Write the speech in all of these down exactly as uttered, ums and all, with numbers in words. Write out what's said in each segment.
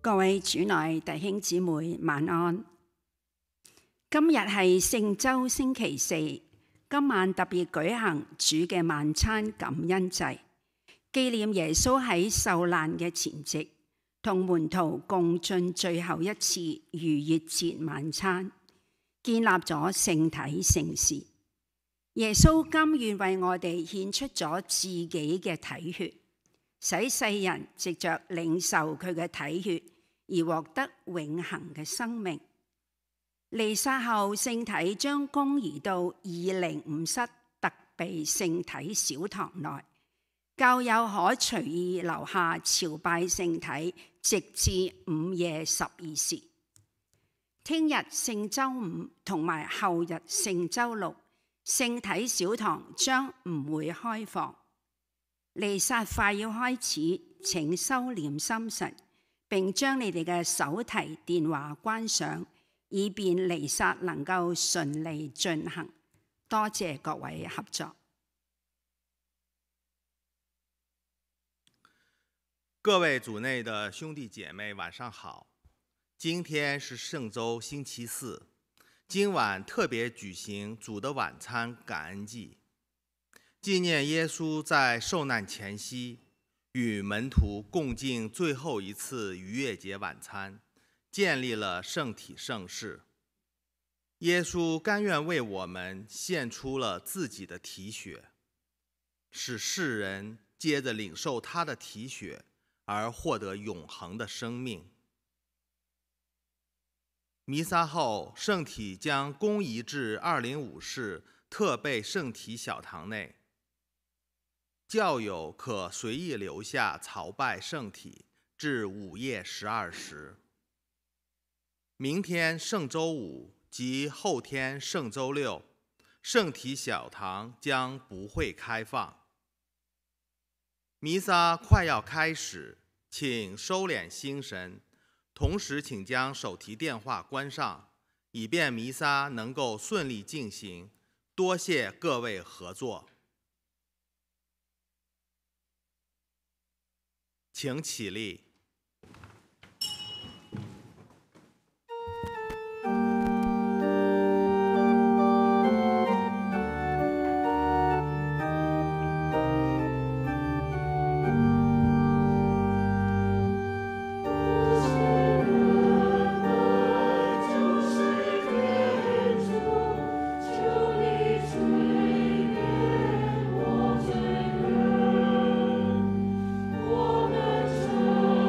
各位主內弟兄姊妹晚安。今日係聖週星期四，今晚特別舉行主嘅晚餐感恩祭，紀念耶穌喺受難嘅前夕，同門徒共進最後一次逾越節晚餐，建立咗聖體聖事。耶穌甘願為我哋獻出咗自己嘅體血，使世人藉着領受佢嘅體血而獲得永恆嘅生命。彌撒後，聖體將公移到二零五室特備聖體小堂內，教友可隨意留下朝拜聖體，直至午夜十二時。聽日聖週五同埋後日聖週六，聖體小堂將唔會開放。彌撒快要開始，請收斂心神，並將你哋嘅手提電話關上，以便彌撒能夠順利進行。多謝各位合作。 各位主內的兄弟姐妹，晚上好。今天是聖週星期四，今晚特別舉行主的晚餐感恩祭，紀念耶穌在受難前夕與門徒共進最後一次逾越節晚餐，建立了聖體聖事。耶穌甘願為我們獻出了自己的體血，使世人接着領受他的體血而獲得永恆的生命。彌撒後，聖體將公移至二零五室特備聖體小堂內，教友可隨意留下朝拜聖體至午夜十二時。明天聖週五及後天聖週六，聖體小堂將不會開放。彌撒快要開始，請收斂心神，同時請將手提電話關上，以便彌撒能夠順利進行。多謝各位合作。請起立。 我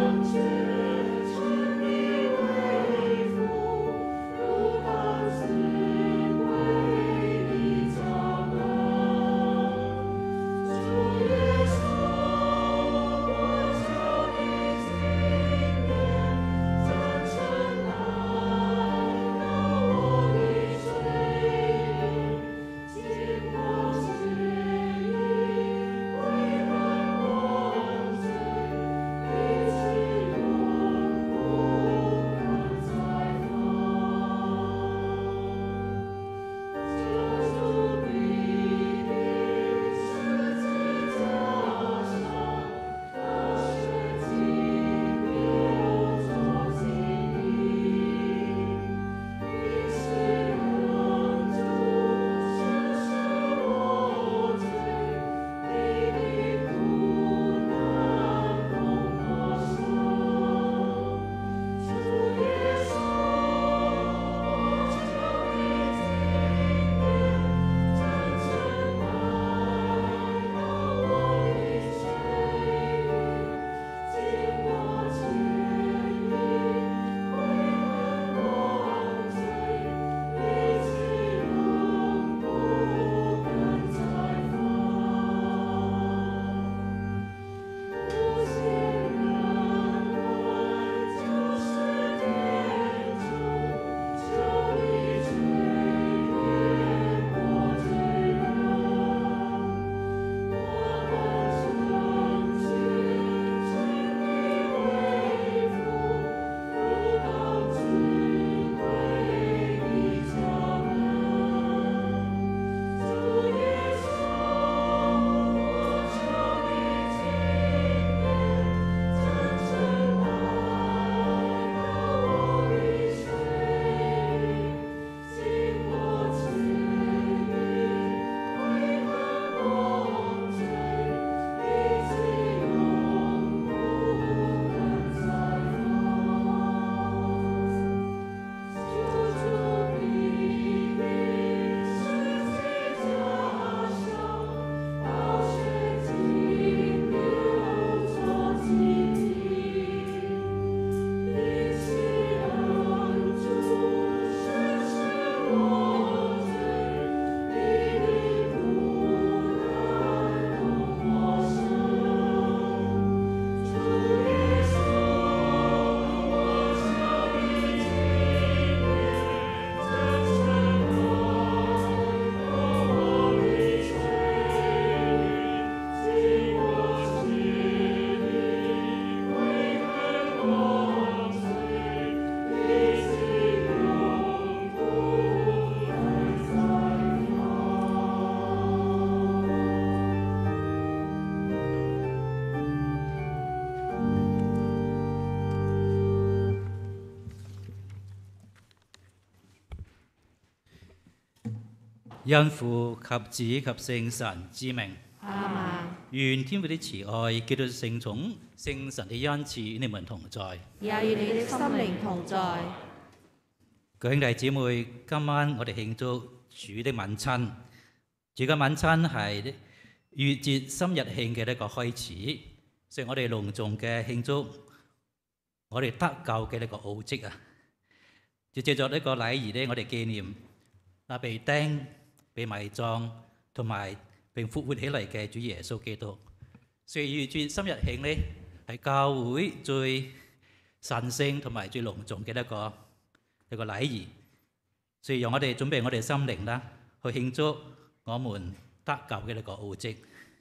因父及子及聖神之名。 阿們。 願天父的慈愛、基督的聖寵、聖神的恩賜與你們同在， 也與你的心靈同在。 各位兄弟姊妹，今晚我哋慶祝主的晚餐。主嘅晚餐係逾越節新日慶嘅一個開始，所以我哋隆重嘅慶祝我哋得救嘅呢個奧蹟啊！就借助呢個禮儀咧，我哋紀念那被釘、被埋葬同埋並復活起嚟嘅主耶穌基督。所以逾越節新日慶咧係教會最神聖同埋最隆重嘅一個一個禮儀。所以讓我哋準備我哋心靈啦，去慶祝我們得救嘅呢個奧蹟。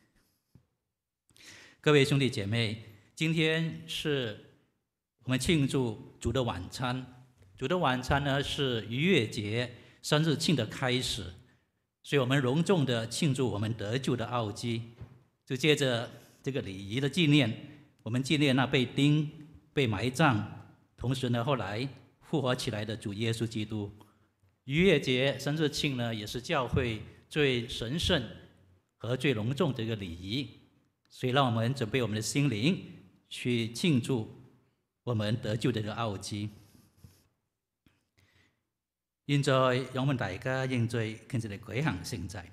各位兄弟姐妹，今天是我們慶祝主的晚餐。主的晚餐呢，是逾越節生日慶的開始，所以我們隆重的慶祝我們得救的奧蹟。就借着這個禮儀的紀念，我們紀念那被釘、被埋葬，同時呢，後來復活起來的主耶穌基督。逾越節生日慶呢，也是教會最神聖和最隆重的一個禮儀，所以讓我們準備我們的心靈去慶祝我們得救的這個奧蹟。現在讓我們大家認罪，跟住嚟舉行聖祭。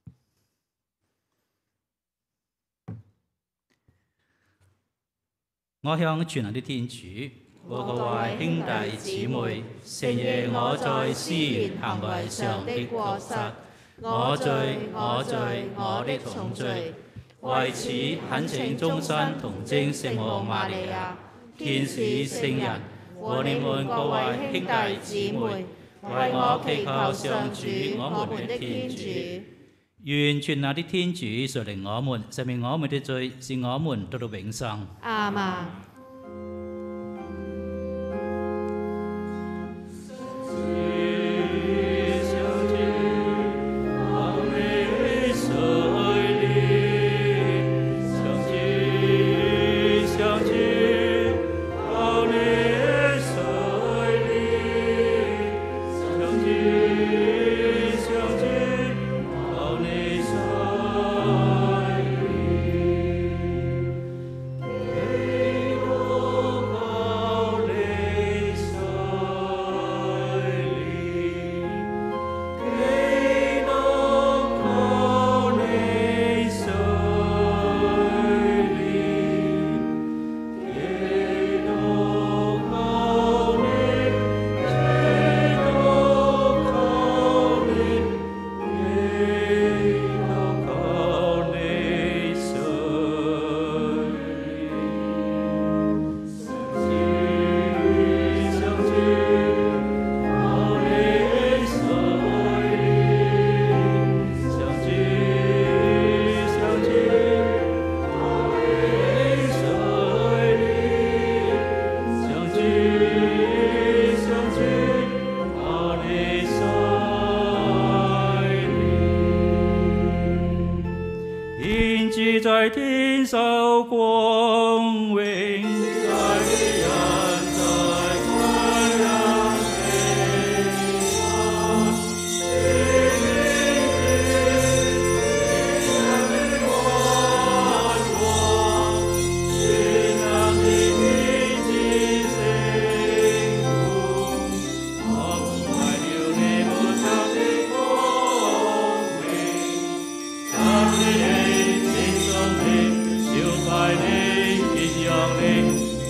我向全能的天主，我各位兄弟姊妹，承認我在思言行為上的過失，我罪我罪我的重罪。為此懇請終身童貞聖母瑪利亞、天使聖人和你們各位兄弟姊妹，為我祈求上主我們的天主。願全能的天主垂憐我們，赦免我們的罪，使我們得到永生。 阿們。 在天受光榮，在人在光陽地方，天的光光，全能的天之聖父，我們為了你們得的光榮，讚美你。拜你，獻揚你，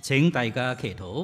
請大家祈禱。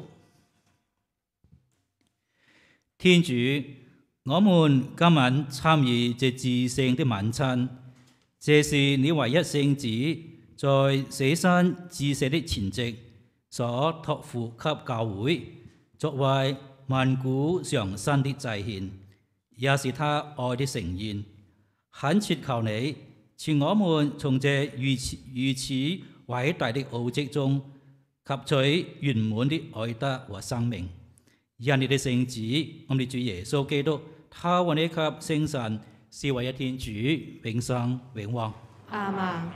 天主，我們今晚參與這至聖的晚餐，這是你唯一聖子在捨身致死的前夕所託付給教會，作為萬古常新的祭獻，也是他愛的誠願。懇切求你，賜我們從這如此如此偉大的奧蹟中吸取圓滿的愛德和生命。因你的聖子，我們的主耶穌基督，他和你及聖神是唯一天主，永生永王。 阿們。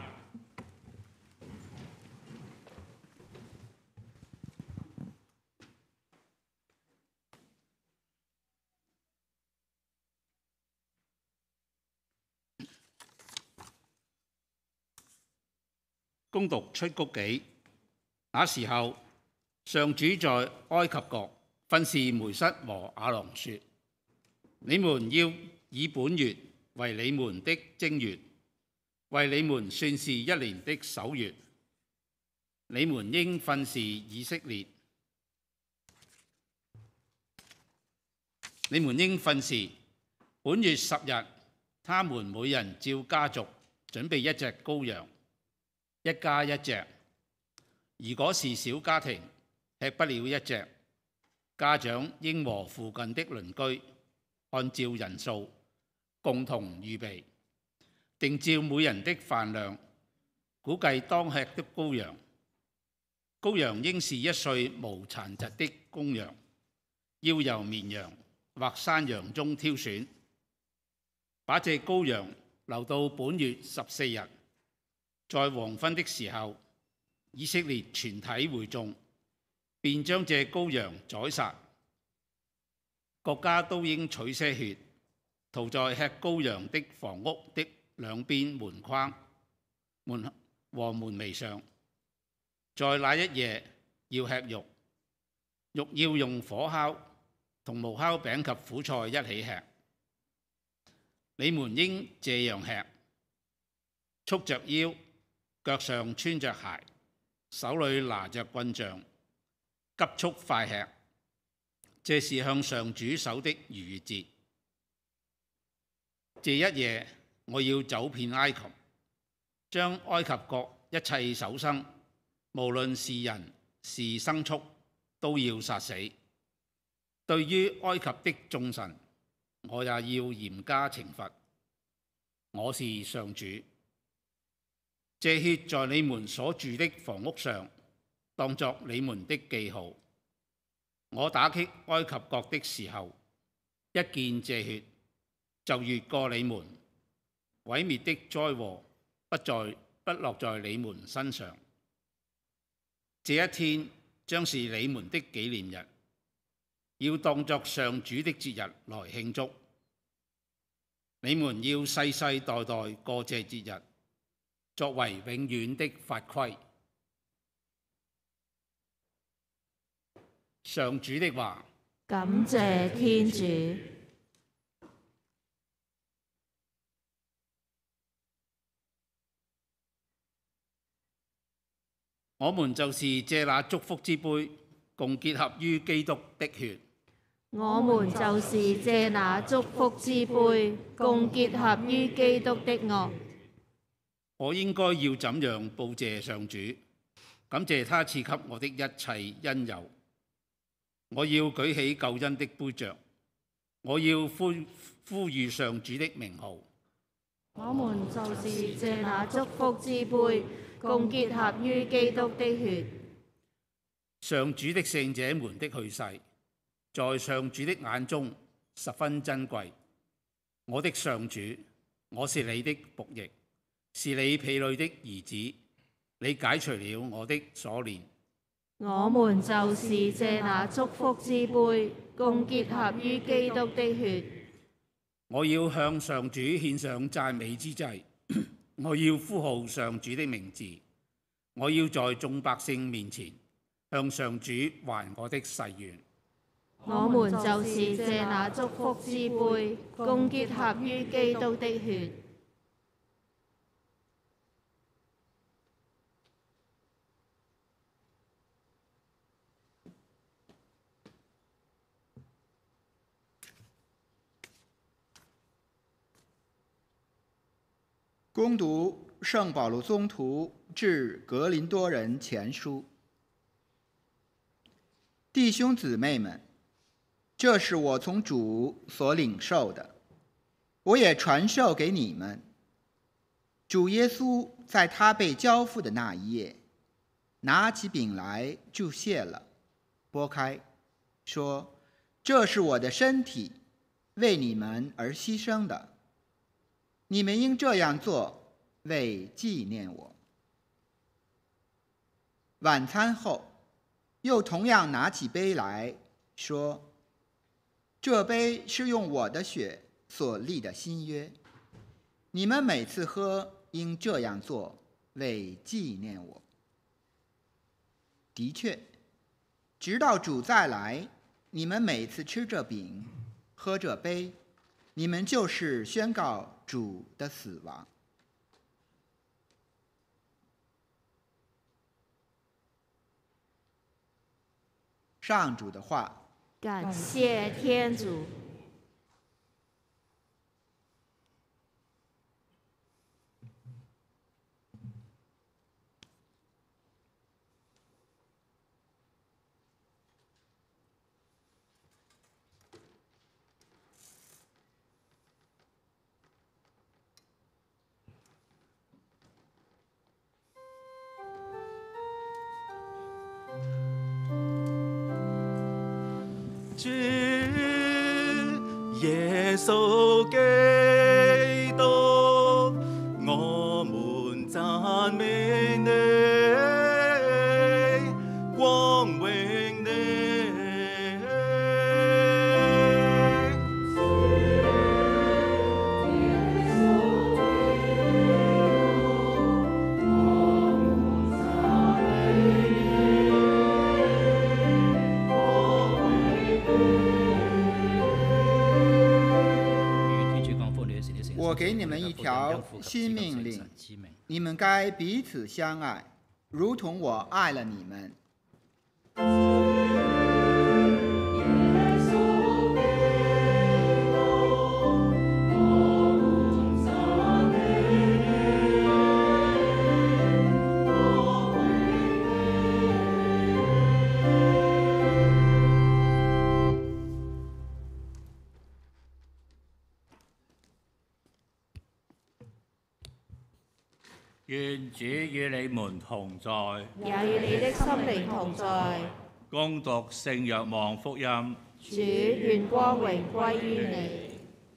恭讀出谷紀。那時候，上主在埃及國訓示梅瑟和亞郎說：你們要以本月為你們的正月，為你們算是一年的首月。你們應訓示以色列，你們應訓示本月十日，他們每人照家族準備一隻羔羊，一家一隻。如果是小家庭，吃不了一隻，家長應和附近的鄰居按照人數共同預備，定照每人的飯量，估計當吃的羔羊。羔羊應是一歲無殘疾的公羊，要由綿羊或山羊中挑選，把這羔羊留到本月十四日，在黃昏的時候，以色列全體會眾便將這羔羊宰殺，各家都應取些血，塗在吃羔羊的房屋的兩邊門框、門和門楣上。在那一夜要吃肉，肉要用火烤，同無酵餅及苦菜一起吃。你們應這樣吃：束着腰，腳上穿着鞋，手裏拿着棍杖，急速快吃。這是向上主守的逾越節。這一夜我要走遍埃及，將埃及國一切首生，無論是人是牲畜，都要殺死。對於埃及的眾神，我也要嚴加懲罰。我是上主。這血在你們所住的房屋上，當作你們的記號。我打擊埃及國的時候，一見這血，就越過你們，毀滅的災禍不再不落在你們身上。這一天將是你們的紀念日，要當作上主的節日來慶祝。你們要世世代代過這節日，作為永遠的法規。上主的話。 感謝天主。 我們就是借那祝福之杯，共結合於基督的血。 我們就是借那祝福之杯，共結合於基督的愛。 我應該要怎樣報謝上主？感謝他賜給我的一切恩佑。我要舉起救恩的杯爵，我要呼呼籲上主的名號。 我們就是借那祝福之杯，共結合於基督的血。 上主的聖者們的去世，在上主的眼中十分珍貴。我的上主，我是你的僕役，是你婢女的兒子，你解除了我的鎖鏈。 我們就是借那祝福之杯，共結合於基督的血。 我要向上主獻上讚美之祭，我要呼號上主的名字，我要在眾百姓面前向上主還我的誓願。 我們就是借那祝福之杯，共結合於基督的血。 恭读圣保禄宗徒致格林多人前书。弟兄姊妹们，这是我从主所领受的，我也传授给你们。主耶稣在他被交付的那一夜，拿起饼来就谢了，拨开，说：“这是我的身体，为你们而牺牲的。你们应这样做，为纪念我。”晚餐后，又同样拿起杯来说：“这杯是用我的血所立的新约，你们每次喝，应这样做，为纪念我。”的确，直到主再来，你们每次吃这饼，喝这杯，你们就是宣告主的死亡。上主的话。 感谢天主。 主耶穌基督，我們讚美你，光榮你。 我给你们一条新命令，你们该彼此相爱，如同我爱了你们。 願主與你們同在， 也與你的心靈同在。 恭讀聖若望福音。 主，願光榮歸於你。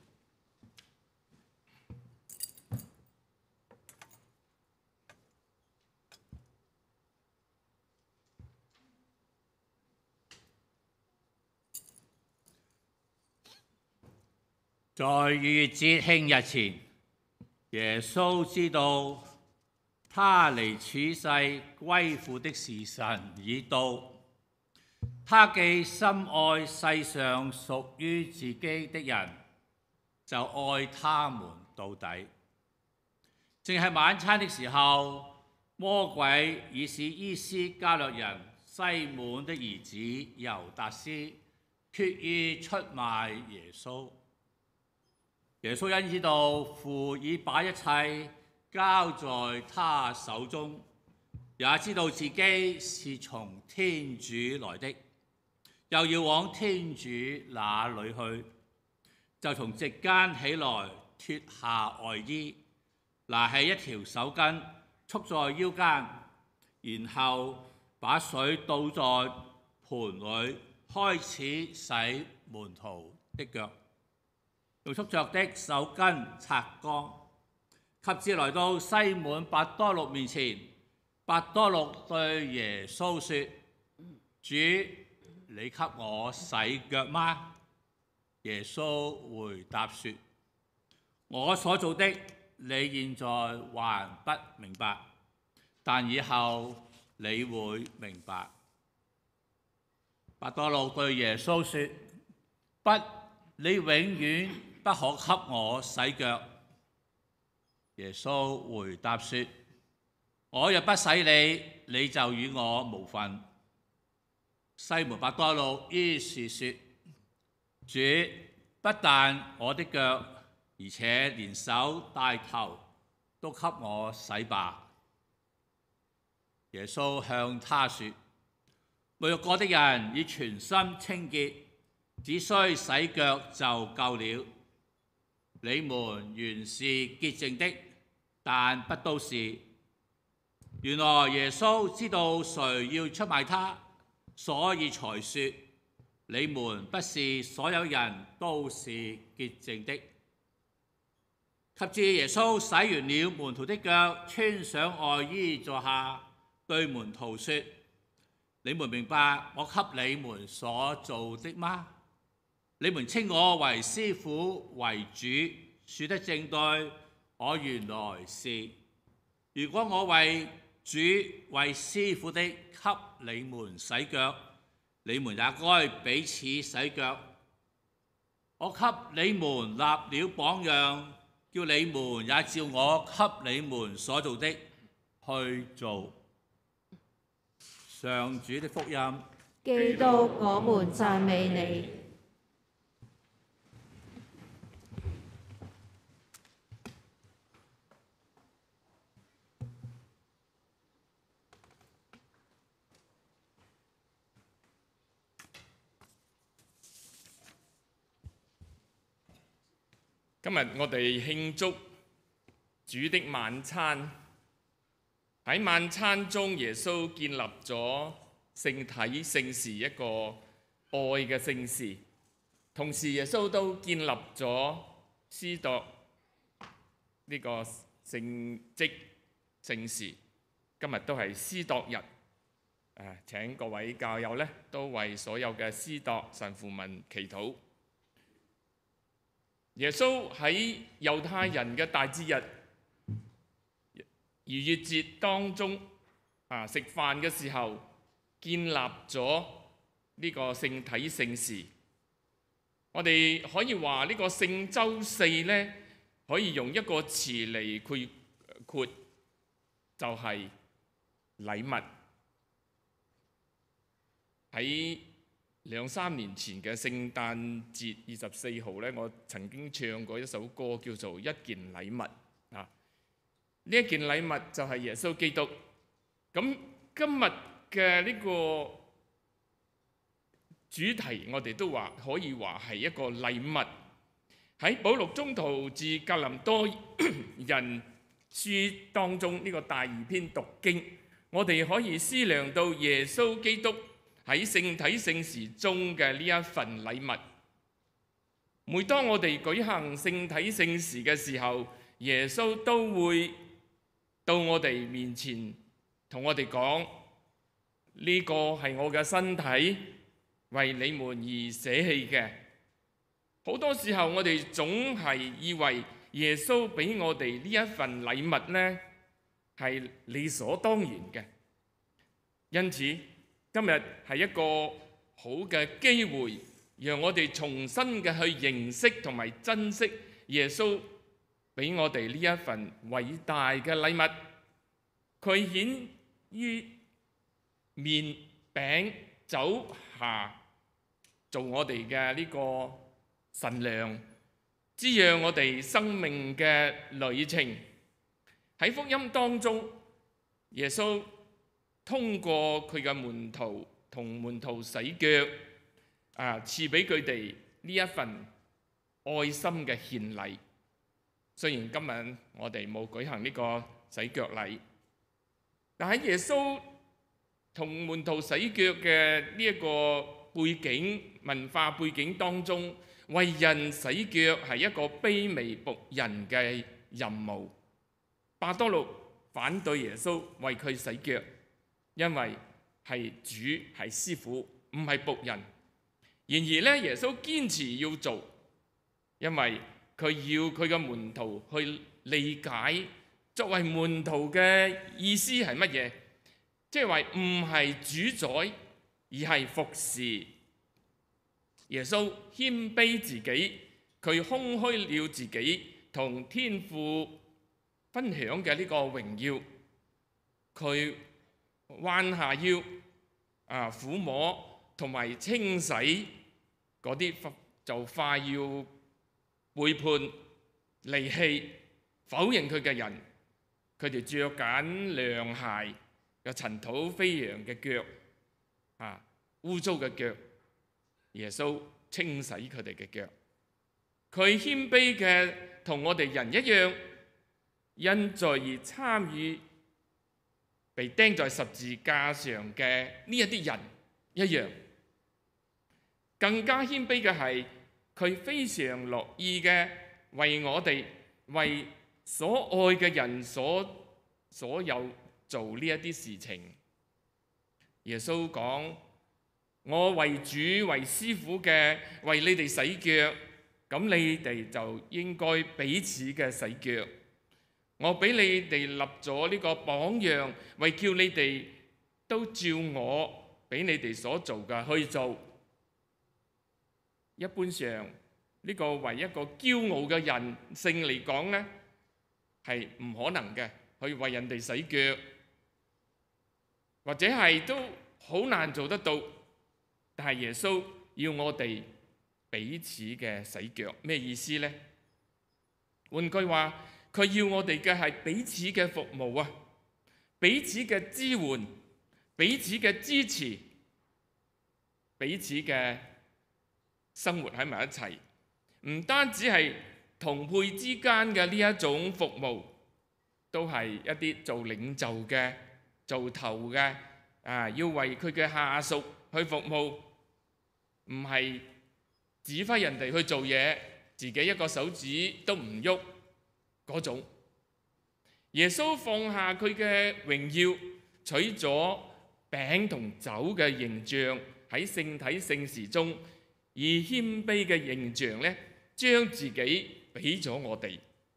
在逾越節慶日前，耶穌知道他離處世歸父的時辰已到。他既深愛世上屬於自己的人，就愛他們到底。正係晚餐的時候，魔鬼已使伊斯加略人西滿的兒子猶達斯決意出賣耶穌。耶穌因知道父已把一切交在他手中，也知道自己是從天主來的，又要往天主那裏去，就從席間起來，脱下外衣，拿起一條手巾束在腰間，然後把水倒在盆裏，開始洗門徒的腳，用束着的手巾擦乾。及至來到西滿伯多祿面前，伯多祿對耶穌說：主，你給我洗腳嗎？耶穌回答說：我所做的，你現在還不明白，但以後你會明白。伯多祿對耶穌說：不，你永遠不可給我洗腳。耶穌回答說：我若不洗你，你就與我無分。西門伯多祿於是說：主，不但我的腳，而且連手帶頭都給我洗吧。耶穌向他說：沐浴過的人已全心清潔，只需洗腳就夠了。你們原是潔淨的，但不都是。原來耶穌知道誰要出賣他，所以才說：你們不是所有人都是潔淨的。及至耶穌洗完了門徒的腳，穿上外衣坐下，對門徒說：你們明白我給你們所做的嗎？你們稱我為師傅為主，說得正對，我原來是。如果我為主為師傅的給你們洗腳，你們也該彼此洗腳。我給你們立了榜樣，叫你們也照我給你們所做的去做。上主的福音。 基督，我們讚美你。 今日我哋慶祝主的晚餐，喺晚餐中，耶穌建立咗聖體聖事一個愛嘅聖事，同時耶穌都建立咗司鐸呢個聖職聖事。今日都係司鐸日，誒請各位教友咧都為所有嘅司鐸神父們祈禱。耶穌喺猶太人嘅大節日逾越節當中啊，食飯嘅時候建立咗呢個聖體聖事。我哋可以話呢個聖週四呢，可以用一個詞嚟概括，就係禮物。喺兩三年前嘅聖誕節二十四號咧，我曾經唱過一首歌叫做《一件禮物》啊。呢一件禮物就係耶穌基督。咁今日嘅呢個主題，我哋都話可以話係一個禮物。喺保祿宗徒致格林多人書當中呢、這個第二篇讀經，我哋可以思量到耶穌基督喺聖體聖事中嘅呢一份禮物。每當我哋舉行聖體聖事嘅時候，耶穌都會到我哋面前同我哋講：呢個係我嘅身體，為你們而捨棄嘅。好多時候我哋總係以為耶穌俾我哋呢一份禮物呢係理所當然嘅，因此今日係一個好嘅機會，讓我哋重新嘅去認識同埋珍惜耶穌俾我哋呢一份偉大嘅禮物。佢顯於麵餅酒下，做我哋嘅呢個神糧，滋養我哋生命嘅旅程。喺福音當中，耶穌通過佢嘅門徒同門徒洗腳，啊，賜俾佢哋呢一份愛心嘅獻禮。雖然今日我哋冇舉行呢個洗腳禮，但喺耶穌同門徒洗腳嘅呢一個背景文化背景當中，為人洗腳係一個卑微僕人嘅任務。伯多祿反對耶穌為佢洗腳，因為係主係師傅，唔係僕人。然而咧，耶穌堅持要做，因為佢要佢嘅門徒去理解作為門徒嘅意思係乜嘢，即係話唔係主宰，而係服侍。耶穌謙卑自己，佢空虛了自己，同天父分享嘅呢個榮耀。佢彎下腰啊，撫摸同埋清洗嗰啲就快要背叛、離棄、否認佢嘅人， 佢哋着緊涼鞋，有塵土飛揚嘅腳，啊污糟嘅腳，耶穌清洗佢哋嘅腳。佢謙卑嘅同我哋人一樣，因罪而參與被釘在十字架上嘅呢一啲人一樣。更加謙卑嘅係，佢非常樂意嘅為我哋、為所愛嘅人所所有做呢一啲事情。耶穌講：我為主為師傅嘅，為你哋洗腳，咁你哋就應該彼此嘅洗腳。我俾你哋立咗呢個榜樣，為叫你哋都照我俾你哋所做嘅去做。一般上呢個為一個驕傲嘅人性嚟講呢，係唔可能嘅，去為人哋洗腳，或者係都好難做得到。但係耶穌要我哋彼此嘅洗腳，咩意思呢？換句話，佢要我哋嘅係彼此嘅服務啊，彼此嘅支援，彼此嘅支持，彼此嘅生活喺埋一齊。唔單止係同輩之間嘅呢一種服務，都係一啲做領袖嘅、做頭嘅啊，要為佢嘅下屬去服務，唔係指揮人哋去做嘢，自己一個手指都唔喐嗰種。耶穌放下佢嘅榮耀，取咗餅同酒嘅形象喺聖體聖事中，以謙卑嘅形象咧，將自己俾咗我哋。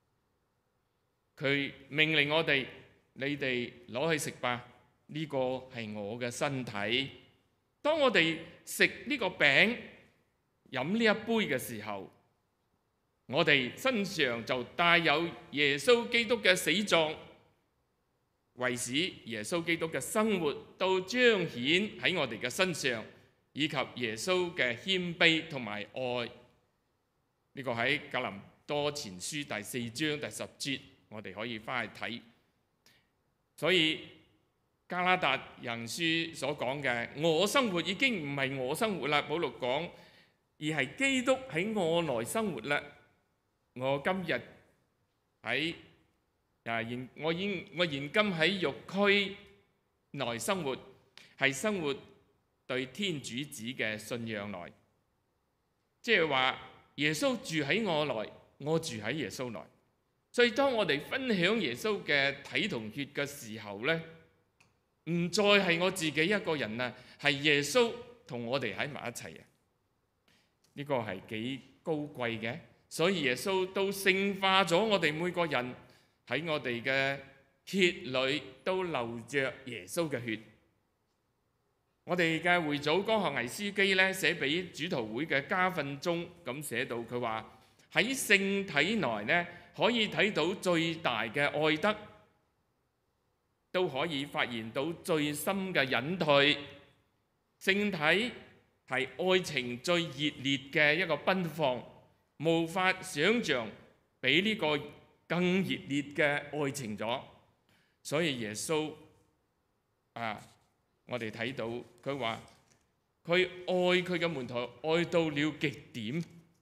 佢命令我哋：你哋攞去食吧，呢個係我嘅身體。當我哋食呢個餅、飲呢一杯嘅時候，我哋身上就帶有耶穌基督嘅死狀，為使耶穌基督嘅生活都彰顯喺我哋嘅身上，以及耶穌嘅謙卑同埋愛。呢個喺格林多前書第四章第十節，我哋可以翻去睇。所以加拉達人書所講嘅我生活已經唔係我生活啦，保羅講，而係基督喺我內生活啦。我今日喺啊現我現我現今喺肉軀內生活，係生活對天主子嘅信仰內，即係話耶穌住喺我內，我住喺耶穌內。所以當我哋分享耶穌嘅體同血嘅時候呢，唔再係我自己一個人啦，係耶穌同我哋喺埋一齊啊！呢個係幾高貴嘅，所以耶穌都聖化咗我哋每個人，喺我哋嘅血裏都流着耶穌嘅血。我哋嘅會祖江河倪樞機咧寫俾主徒會嘅家訓中咁寫到，佢話喺聖體內咧可以睇到最大嘅愛德，都可以發現到最深嘅隱退。聖體係愛情最熱烈嘅一個奔放，無法想像比呢個更熱烈嘅愛情咗。所以耶穌啊，我哋睇到佢話佢愛佢嘅門徒愛到了極點，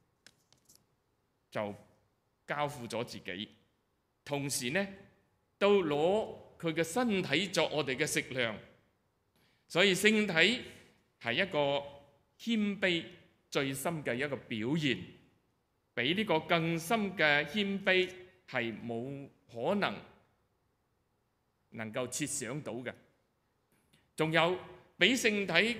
就交付咗自己，同時呢都攞佢嘅身體作我哋嘅食糧。所以聖體係一個謙卑最深嘅一個表現，比呢個更深嘅謙卑係冇可能能夠設想到嘅。仲有比聖體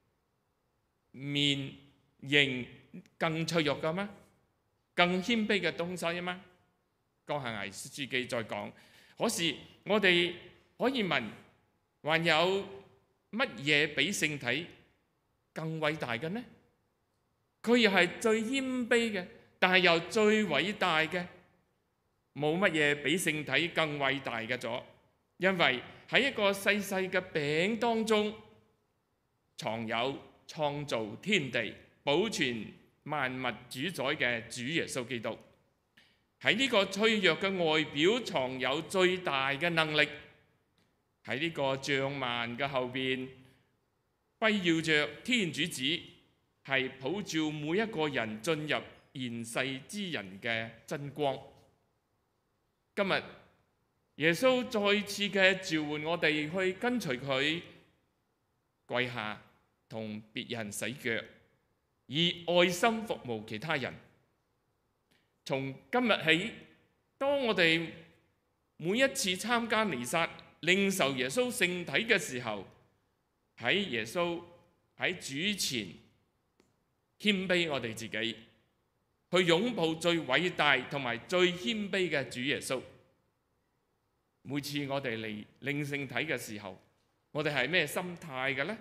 面型更脆弱嘅咩？更謙卑嘅東西嗎？江河倪樞機再講，可是我哋可以問，還有乜嘢比聖體更偉大嘅呢？佢又係最謙卑嘅，但係又最偉大嘅，冇乜嘢比聖體更偉大嘅咗。因為喺一個細細嘅餅當中，藏有創造天地、保存萬物主宰嘅主耶穌基督。 喺呢個脆弱嘅外表藏有最大嘅能力。喺呢個帳幔嘅後邊，輝耀着天主子係普照每一個人進入現世之人嘅真光。今日耶穌再次嘅召喚我哋去跟隨佢，跪下同別人洗腳，以愛心服務其他人。從今日起，當我哋每一次參加彌撒、領受耶穌聖體嘅時候，喺耶穌喺主前謙卑我哋自己，去擁抱最偉大同埋最謙卑嘅主耶穌。每次我哋嚟領聖體嘅時候，我哋係咩心態嘅呢？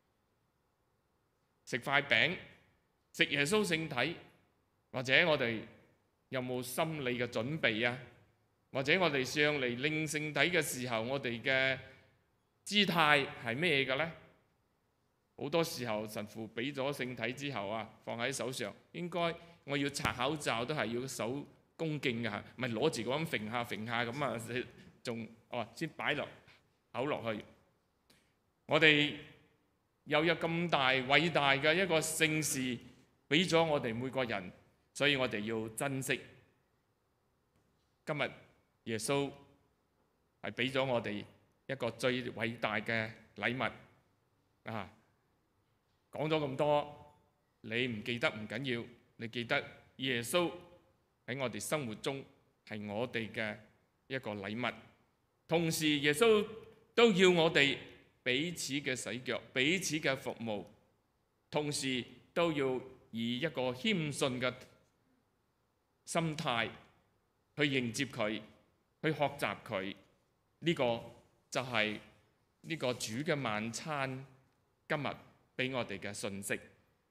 食塊餅，食耶穌聖體，或者我哋有冇心理嘅準備啊？或者我哋上嚟領聖體嘅時候，我哋嘅姿態係咩嘅呢？好多時候神父俾咗聖體之後啊，放喺手上，應該我要拆口罩都係要手恭敬嘅，唔係攞住咁揈下揈下咁啊，仲哦先擺落口落去。我哋又有咁大偉大嘅一個聖事俾咗我哋每個人，所以我哋要珍惜。今日耶穌係俾咗我哋一個最偉大嘅禮物啊！講咗咁多，你唔記得唔緊要，你記得耶穌喺我哋生活中係我哋嘅一個禮物。同時，耶穌都要我哋彼此嘅洗腳，彼此嘅服務，同時都要以一個謙遜嘅心態去迎接佢，去學習佢。呢個就係呢個主嘅晚餐今日俾我哋嘅信息。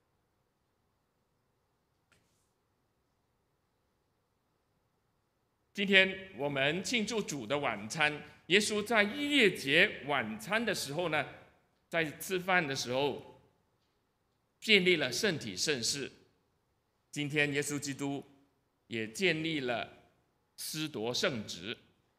今天我們慶祝主的晚餐。耶穌在逾越節晚餐的時候呢，在吃飯的時候建立了聖體聖事。今天耶穌基督也建立了司鐸聖職。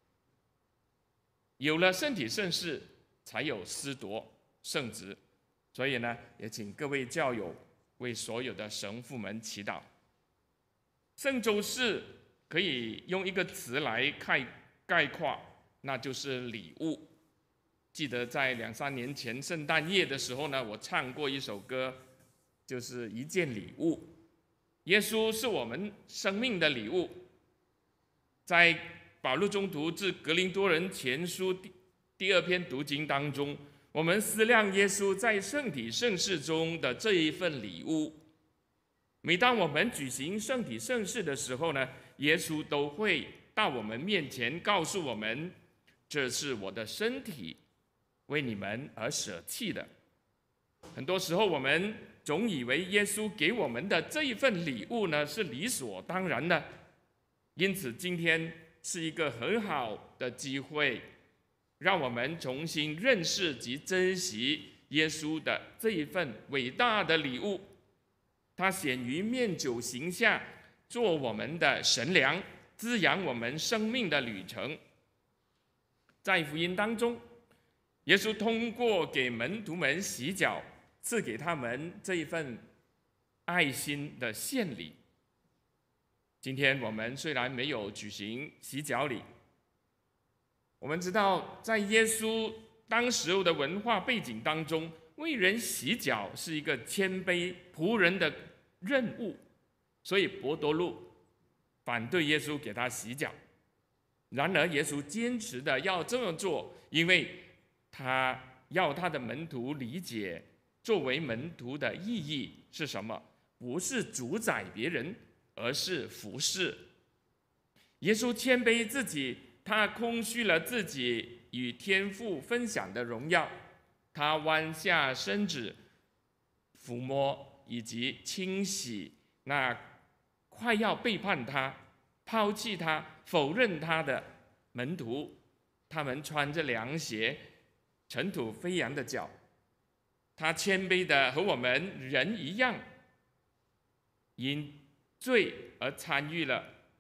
有了聖體聖事，才有司鐸聖職。所以呢，也請各位教友為所有的神父們祈禱。聖週四可以用一個詞來概概括，那就是禮物。記得在兩三年前聖誕夜的時候呢，我唱過一首歌，就是一件禮物。耶穌是我們生命的禮物。在保祿宗徒致格林多人前書第第二篇讀經當中，我們思量耶穌在聖體聖事中的這一份禮物。每當我們舉行聖體聖事的時候呢，耶穌都會到我們面前告訴我們，這是我的身體，為你們而捨棄的。很多時候我們總以為耶穌給我們的這一份禮物呢，是理所當然的。因此今天是一個很好的機會，讓我們重新認識及珍惜耶穌的這一份偉大的禮物。他顯於面酒形下，做我們的神糧，滋養我們生命的旅程。在福音當中，耶穌通過給門徒們洗腳，賜給他們這一份愛心的獻禮。今天我們雖然沒有舉行洗腳禮，我們知道在耶穌當時候的文化背景當中，為人洗腳是一個謙卑僕人的任務，所以伯多祿反對耶穌給他洗腳。然而耶穌堅持的要這麼做，因為他要他的門徒理解作為門徒的意義是什麼，不是主宰別人，而是服侍。耶穌謙卑自己，他空虛了自己與天父分享的榮耀，他彎下身子撫摸以及清洗那快要背叛他、拋棄他、否認他的門徒，他們穿着涼鞋、塵土飛揚的腳。他謙卑的和我們人一樣，因罪而參與了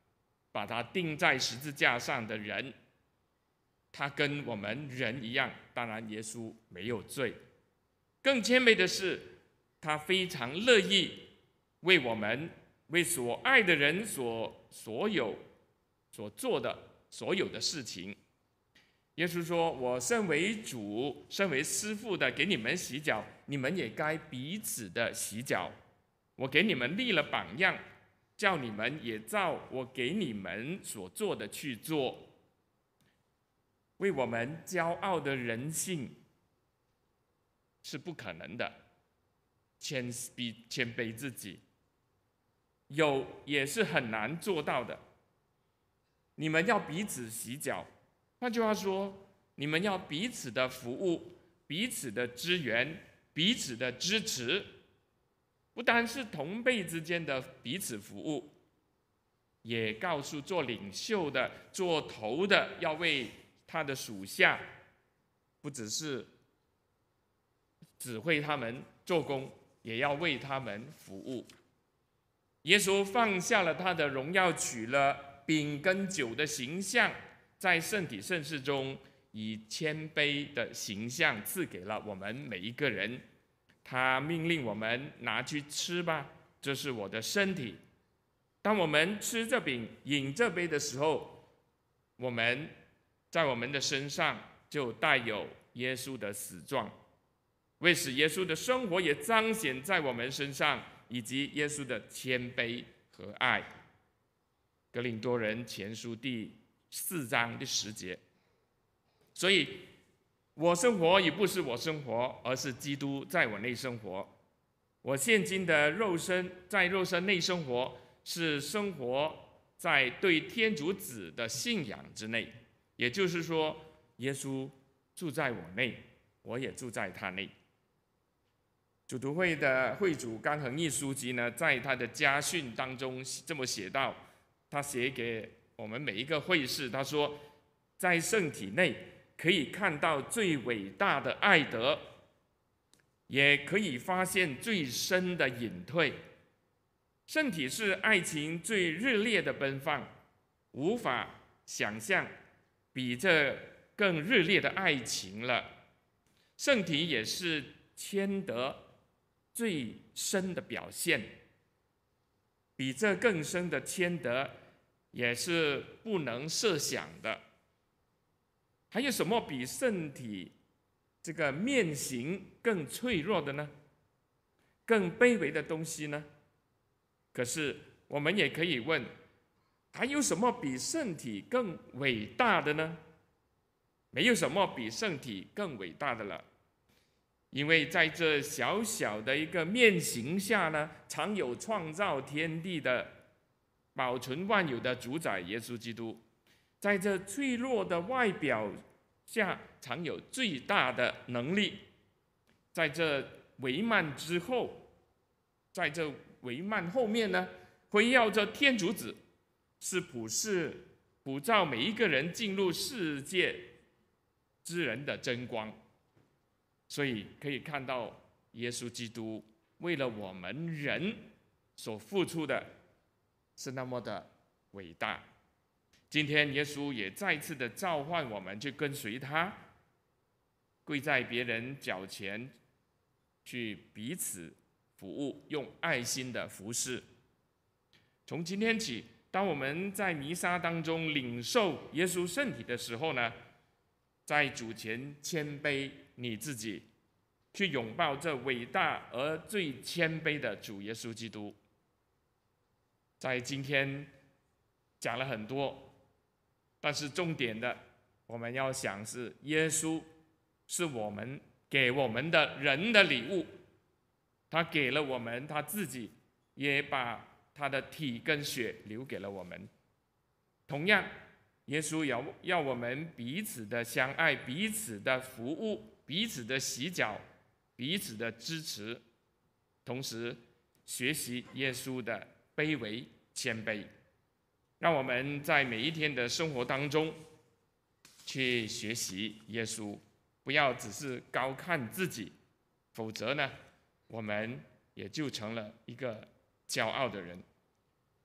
把他钉在十字架上的人，他跟我们人一样，当然耶稣没有罪。更谦卑的是，他非常乐意为我们、为所爱的人所所有所做的所有的事情。耶稣说：“我身为主、身为师傅的，给你们洗脚，你们也该彼此的洗脚。我给你们立了榜样，叫你们也照我给你们所做的去做。”为我们骄傲的人性是不可能的，谦卑谦卑自己，有也是很难做到的。你们要彼此洗脚，换句话说，你们要彼此的服务，彼此的支援，彼此的支持。不单是同辈之间的彼此服务，也告诉做领袖的、做头的要为他的属下，不只是指挥他们做工，也要为他们服务。耶稣放下了他的荣耀，取了饼跟酒的形象，在圣体圣事中以谦卑的形象赐给了我们每一个人。他命令我们拿去吃吧，这是我的身体。当我们吃这饼、饮这杯的时候，我们在我们的身上就带有耶稣的死状，为使耶稣的生活也彰显在我们身上，以及耶稣的谦卑和爱。哥林多人前书第四章第十节。所以我生活也不是我生活，而是基督在我内生活。我现今的肉身在肉身内生活，是生活在对天主子的信仰之内。也就是说，耶稣住在我内，我也住在他内。主读会的会主甘恒义书记呢，在他的家训当中这么写道，他写给我们每一个会士，他说，在圣体内可以看到最伟大的爱德，也可以发现最深的隐退。圣体是爱情最热烈的奔放，无法想象比这更热烈的爱情了。圣体也是谦德最深的表现，比这更深的谦德也是不能设想的。还有什么比圣体这个面形更脆弱的呢？更卑微的东西呢？可是我们也可以问，还有什么比圣体更伟大的呢？没有什么比圣体更伟大的了，因为在这小小的一个面形下呢，常有创造天地的、保存万有的主宰耶稣基督。在这脆弱的外表下，常有最大的能力。在这帷幔之后，在这帷幔后面呢，辉耀着天主子，是普世普照每一个人进入世界之人的真光。所以可以看到，耶稣基督为了我们人所付出的是那么的伟大。今天耶稣也再次的召唤我们去跟随他，跪在别人脚前，去彼此服务，用爱心的服侍。从今天起，当我们在弥撒当中领受耶稣圣体的时候呢，在主前谦卑你自己，去拥抱这伟大而最谦卑的主耶稣基督。在今天讲了很多，但是重点的，我们要想是耶稣是我们给我们的人的礼物，他给了我们他自己，也把他的体跟血留给了我们。同样，耶稣要要我们彼此的相爱，彼此的服务，彼此的洗脚，彼此的支持，同时学习耶稣的卑微谦卑。让我们在每一天的生活当中去学习耶稣，不要只是高看自己，否则呢，我们也就成了一个骄傲的人。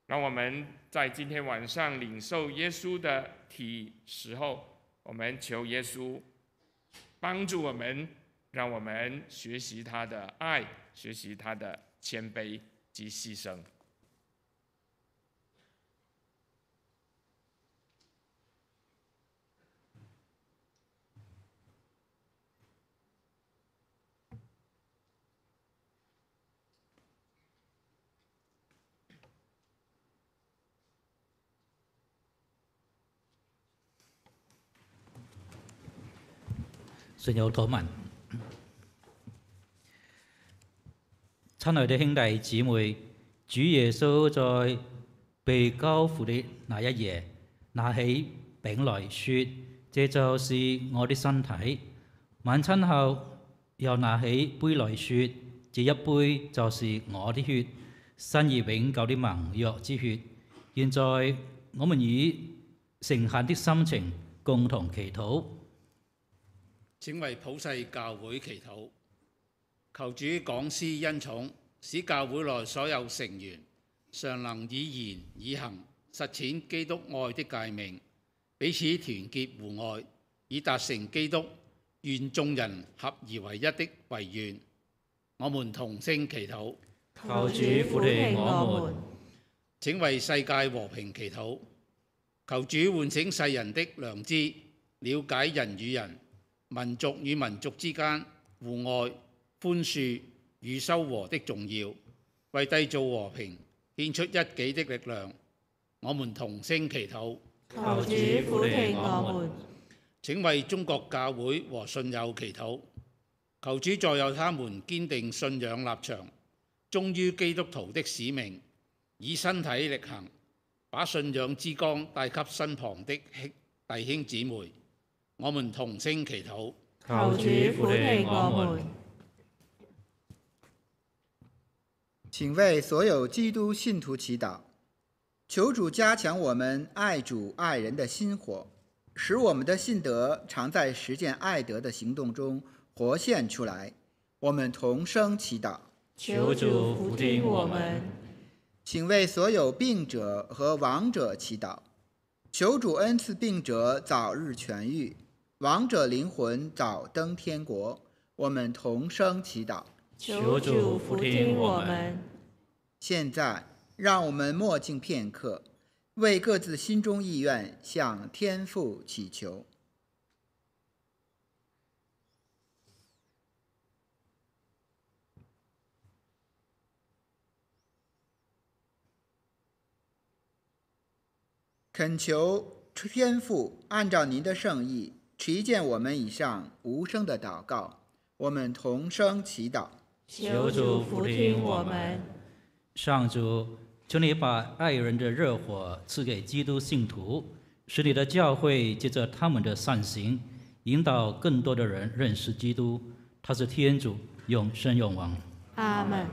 让我们在今天晚上领受耶稣的体时候，我们求耶稣帮助我们，让我们学习他的爱，学习他的谦卑及牺牲。 信友禱文，親愛的兄弟姊妹，主耶穌在被交付的那一夜，拿起餅來說：這就是我的身體。晚餐後，又拿起杯來說：這一杯就是我的血，新而永久的盟約之血。現在我們以誠懇的心情共同祈禱。 請為普世教會祈禱，求主廣施恩寵，使教會內所有成員常能以言以行實踐基督愛的誡命，彼此團結互愛，以達成基督願眾人合而為一的遺願。我們同聲祈禱， 求主扶持我們。 請為世界和平祈禱，求主喚醒世人的良知，了解人與人、民族與民族之間互愛、寬恕與修和的重要，為締造和平獻出一己的力量。我們同聲祈禱， 求主扶持我們。 請為中國教會和信友祈禱，求主助佑他們堅定信仰立場，忠於基督徒的使命，以身體力行，把信仰之光帶給身旁的弟兄姊妹。我們同聲祈禱， 求主扶持我們。 請為所有基督信徒祈禱，求主加強我們愛主愛人的心火，使我們的信德常在實踐愛德的行動中活現出來。我們同聲祈禱， 求主扶持我們。 請為所有病者和亡者祈禱，求主恩賜病者早日痊癒，亡者靈魂早登天國。我們同聲祈禱， 求主扶持我們。 現在，讓我們默靜片刻，為各自心中意願向天父祈求。懇求天父按照您的聖意，垂見我們以上無聲的禱告。我們同聲祈禱， 求主扶持我們。 上主，求你把愛人的熱火賜給基督信徒，使你的教會借着他們的善行，引導更多的人認識基督，他是天主，永生永王。 阿們。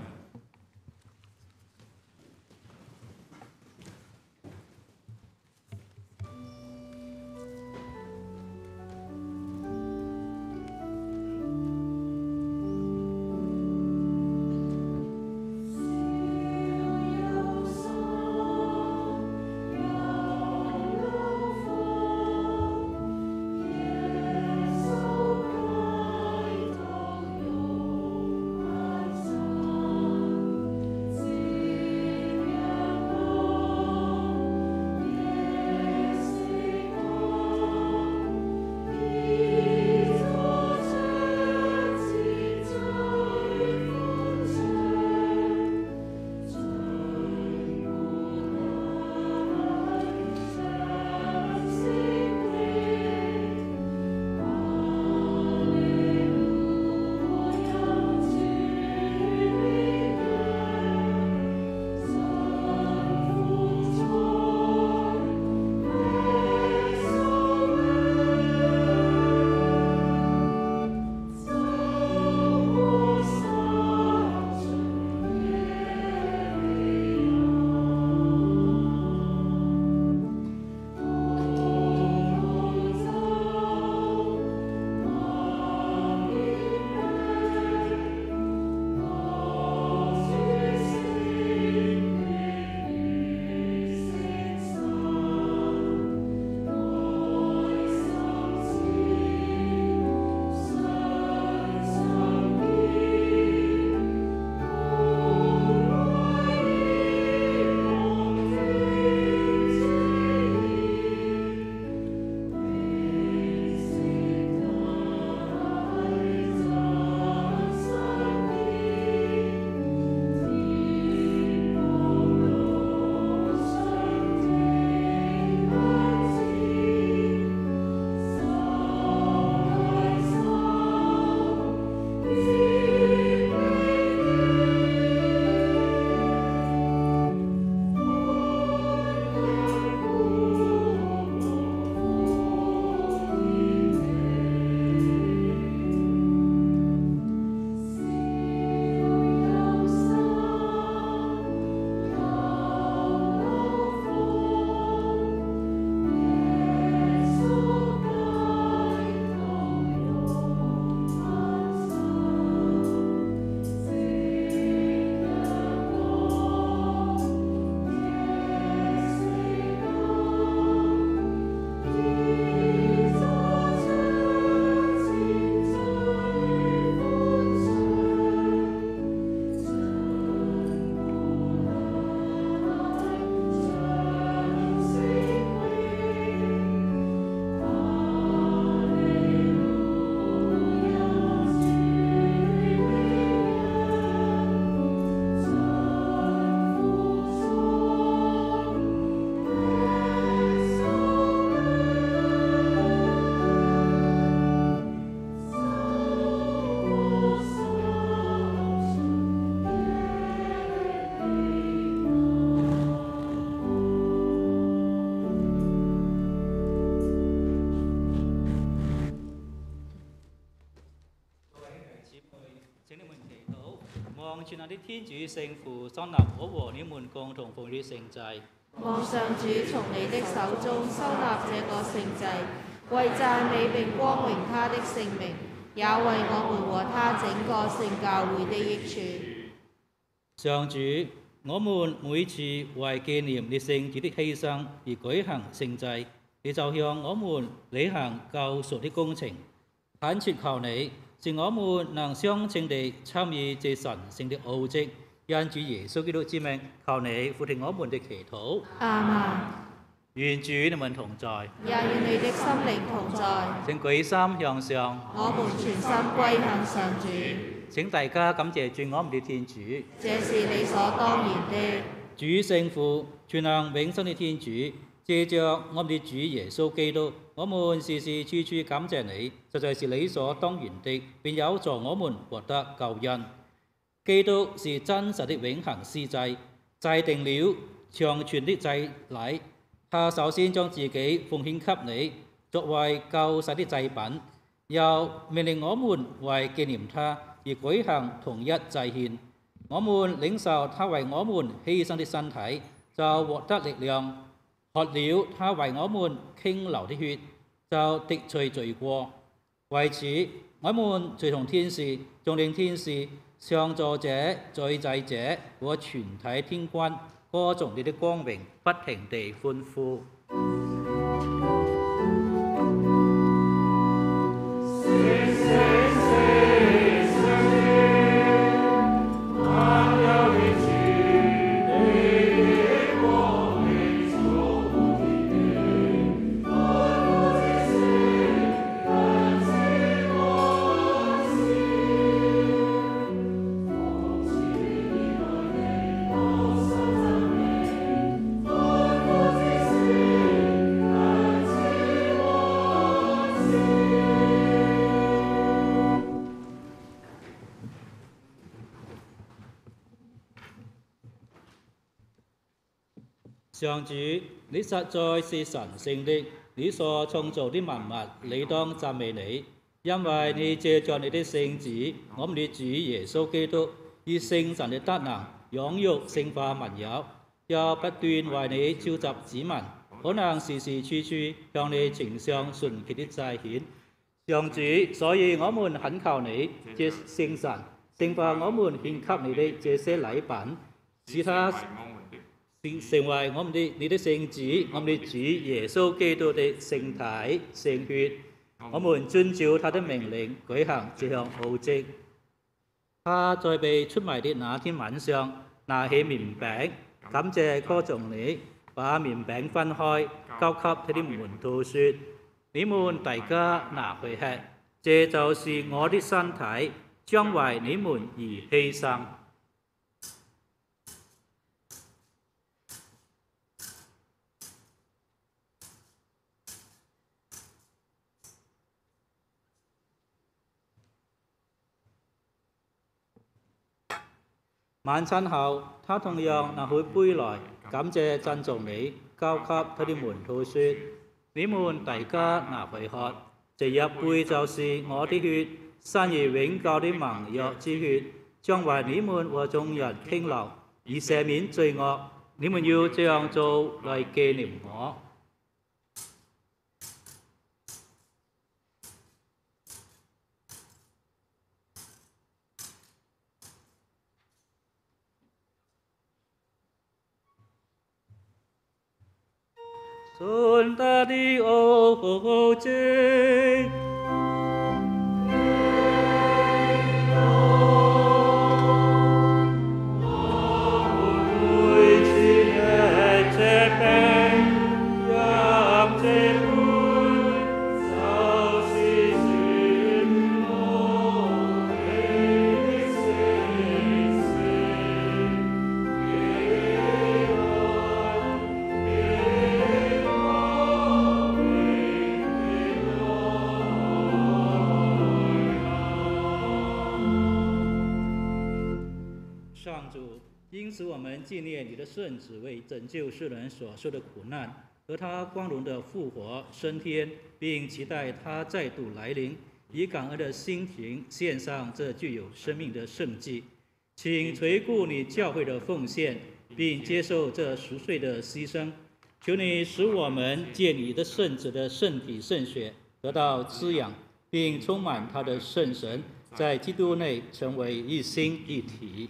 望全能的天主聖父收納我和你們共同奉於聖祭。 望上主從你的手中收納這個聖祭，為讚美並光榮他的聖名，也為我們和他整個聖教會的益處。 上主，我們每次為紀念你聖子的犧牲而舉行聖祭，你就向我們履行救贖的工程。懇切求你，使我們能相稱地參與這神聖的奧蹟。因主耶穌基督之名，求你俯聽我們的祈禱。 阿們。 願主你們同在， 也與你的心靈同在。 請舉心向上， 我們全心歸向上主。 請大家感謝主我們的天主。 這是理所當然的。 主聖父，全能永生的天主，借着我們的主耶穌基督，我們時時處處感謝你，實在是理所當然的，並有助我們獲得救恩。基督是真實的永恆司祭，制定了長存的祭禮。他首先將自己奉獻給你，作為救世的祭品，又命令我們為紀念他而舉行同一祭獻。我們領受他為我們犧牲的身體，就獲得力量；喝了他為我們傾流的血，就滌除罪過。為此，我們隨同天使、眾領天使、上座者、在祭者和全體天軍，歌頌你的光榮，不停地歡呼。上主，你實在是神聖的，你所創造的萬物，理當讚美你，因為你借着你的聖子，我們的主耶穌基督，以聖神的德能，養育聖化民有，又不斷為你召集子民，可能時時處處向你呈上純潔的祭獻。上主，所以我們懇求你，借聖神聖化我們獻給你的這些禮品，使他成為我們的你的聖子，我們的主耶穌基督的聖體聖血。我們遵照他的命令舉行這項奧蹟。他在被出賣的那天晚上，拿起麵餅，感謝歌頌你，把麵餅分開，交給他的門徒說：你們大家拿去吃，這就是我的身體，將為你們而犧牲。晚餐後，他同樣拿起杯來，感謝讚頌你，交給他的門徒說：你們大家拿去喝，這一杯就是我的血，新而永久的盟約之血，將為你們和眾人傾流，以赦免罪惡。你們要這樣做來紀念我。尊大的奧蹟，使我們紀念你的聖子為拯救世人所受的苦難和他光榮的復活升天，並期待他再度來臨，以感恩的心情獻上這具有生命的聖祭。 请垂顾你教会的奉献，并接受这赎罪的牺牲。求你使我们借你的圣子的圣体圣血得到滋养，并充满他的圣神，在基督内成为一心一体。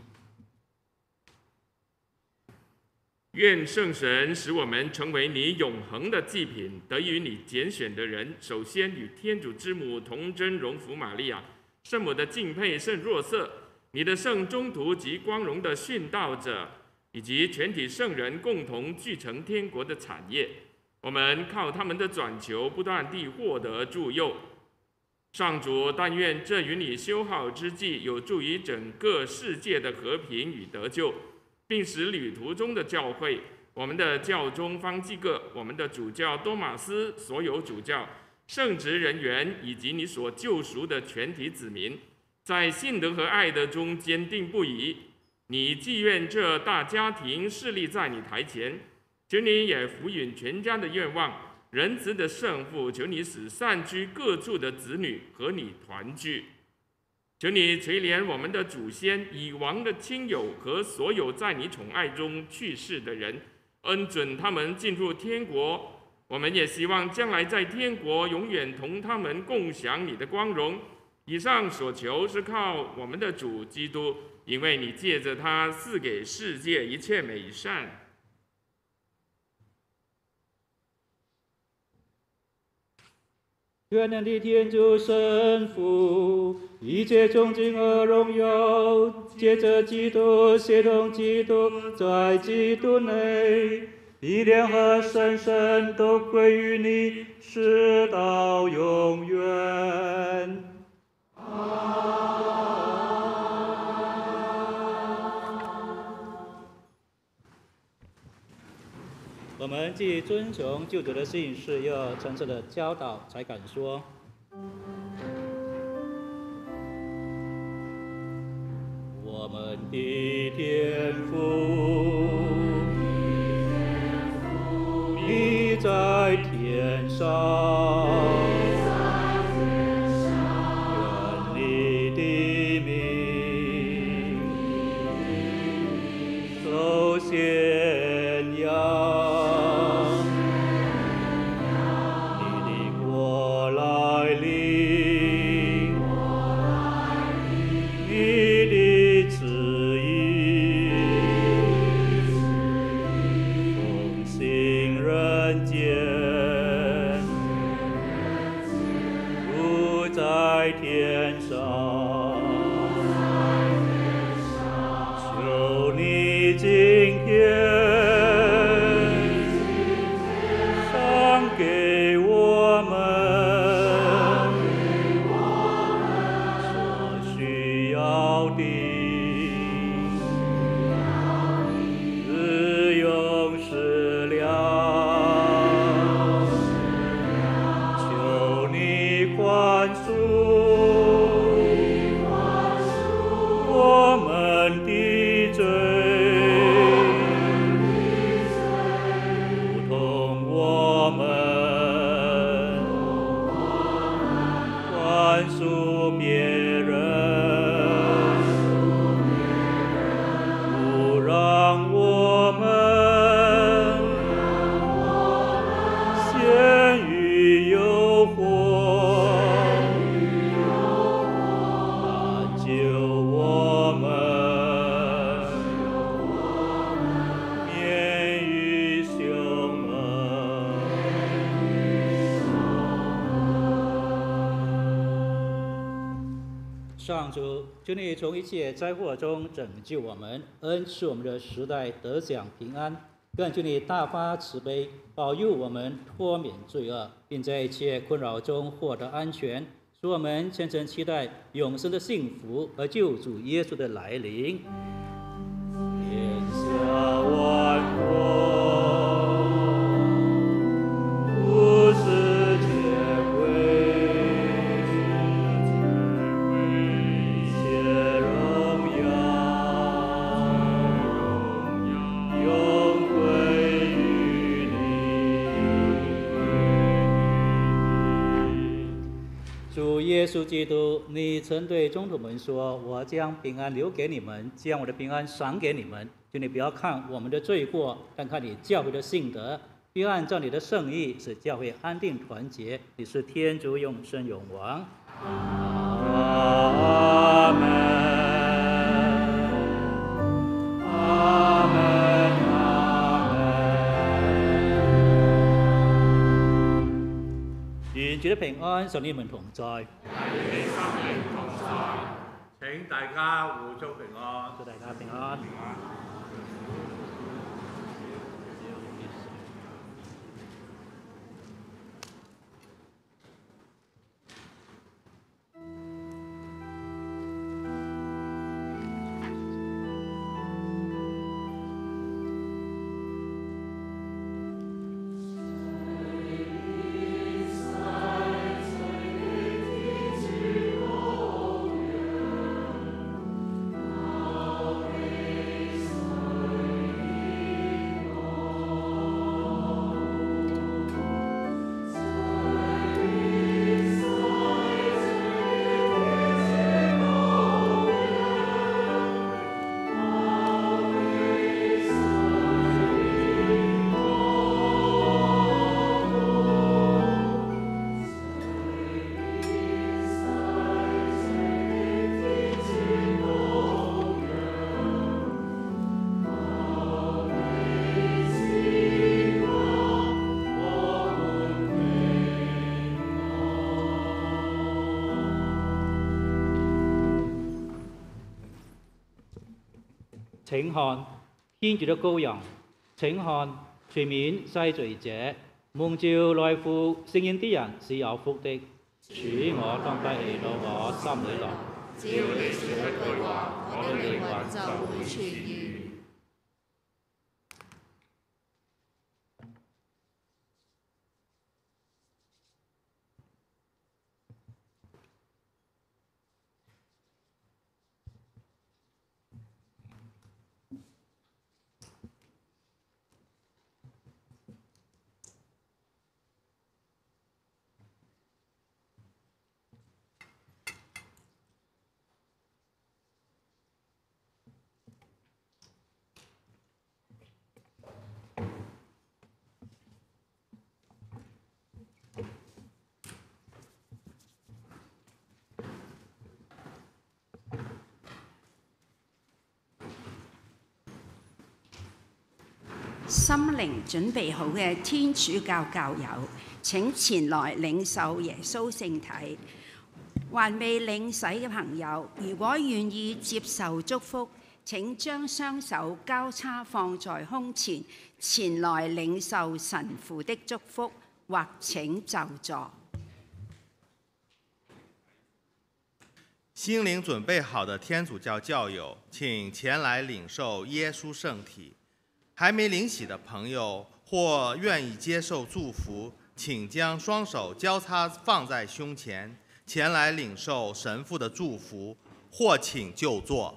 愿圣神使我们成为你永恒的祭品，得与你拣选的人，首先与天主之母童真荣福玛利亚、圣母的敬佩圣若瑟、你的圣宗徒及光荣的殉道者，以及全体圣人共同聚成天国的产业。我们靠他们的转求，不断地获得助佑。上主，但愿这与你修好之际，有助于整个世界的和平与得救，并使旅途中的教会、我们的教宗方济各、我们的主教多马斯、所有主教、圣职人员以及你所救赎的全体子民，在信德和爱德中坚定不移。你既愿这大家庭侍立在你台前，求你也福允全家的愿望。仁慈的圣父，求你使散居各处的子女和你团聚。求你垂怜我们的祖先、已亡的亲友和所有在你宠爱中去世的人，恩准他们进入天国。我们也希望将来在天国永远同他们共享你的光荣。以上所求是靠我们的主基督，因为你借着他赐给世界一切美善。 全能的天主圣父，一切崇敬和荣耀，借着基督协同基督，在基督内，力量和神圣都归于你，直到永远。我们既遵从救主的信誓，又诚实的教导，才敢说：我们的天父，你在天上，愿你的名受显扬。上主，求你从一切灾祸中拯救我们，恩赐我们的时代得享平安。更求你大发慈悲，保佑我们脱免罪恶，并在一切困扰中获得安全，使我们虔诚期待永生的幸福和救主耶稣的来临。天下万国，不是耶稣基督，你曾对宗徒们说：“我将平安留给你们，将我的平安赏给你们。就你不要看我们的罪过，但看你教会的信德，必按照你的圣意，使教会安定团结。你是天主永生永王。”阿门。阿门。阿门。願主的平安與你們同在。 請大家互祝平安。 祝大家平安。請看天主的羔羊，請看全免世罪者，蒙召來赴聖宴的人是有福的。主，我當不起到我心裏來。 只要你說一句話，我的靈魂就會痊愈。 心靈準備好嘅天主教教友，請前來領受耶穌聖體。還未領洗嘅朋友，如果願意接受祝福，請將雙手交叉放在胸前，前來領受神父的祝福，或請就座。 心靈準備好的天主教教友，請前來領受耶穌聖體。還沒領洗的朋友或願意接受祝福，請將雙手交叉放在胸前，前來領受神父的祝福，或請就座。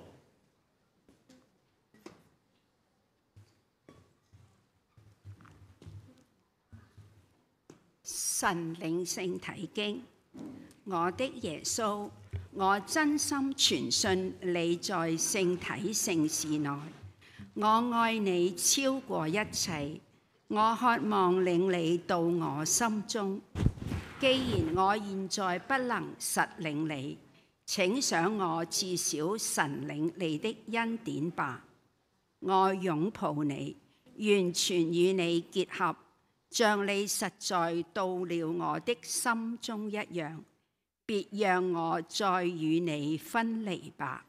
神領聖體經，我的耶穌，我真心全信你在聖體聖事內。我愛你超過一切，我渴望領你到我心中。既然我現在不能實領你，請想我至少神領你的恩典吧。我擁抱你，完全與你結合，像你實在到了我的心中一樣。別讓我再與你分離吧。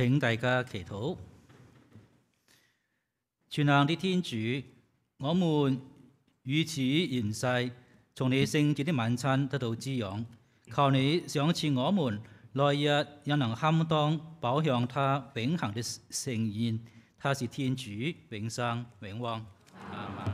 請大家祈禱。全能的天主，我們於此現世，從你聖潔的晚餐得到滋養，求你賞賜我們來日也能堪當飽享他永恆的盛宴。他是天主，永生永王。阿們。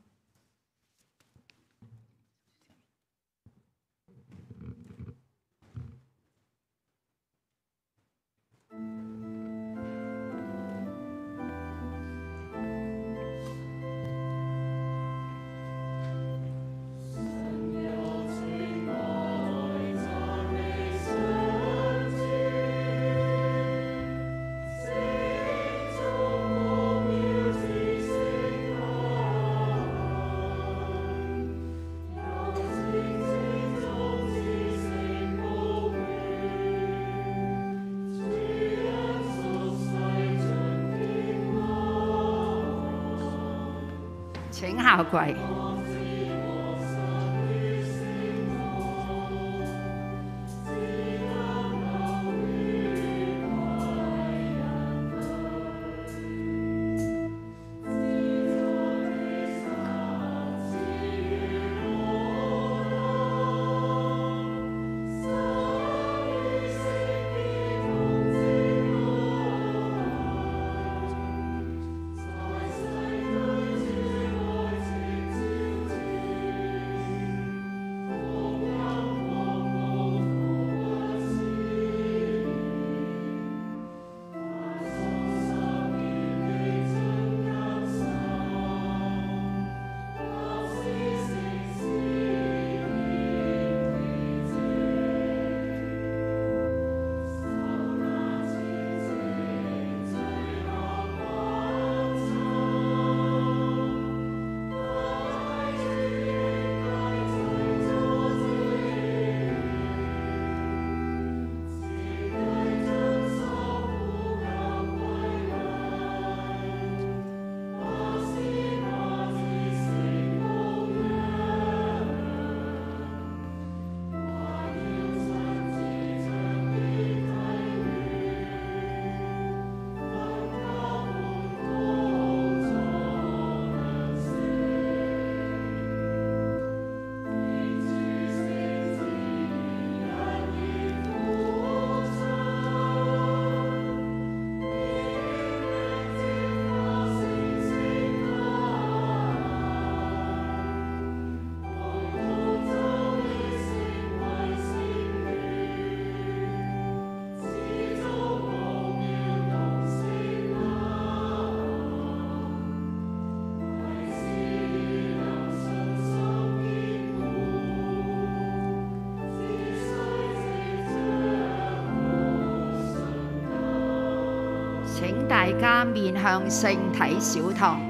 請下跪。請大家面向聖體小堂。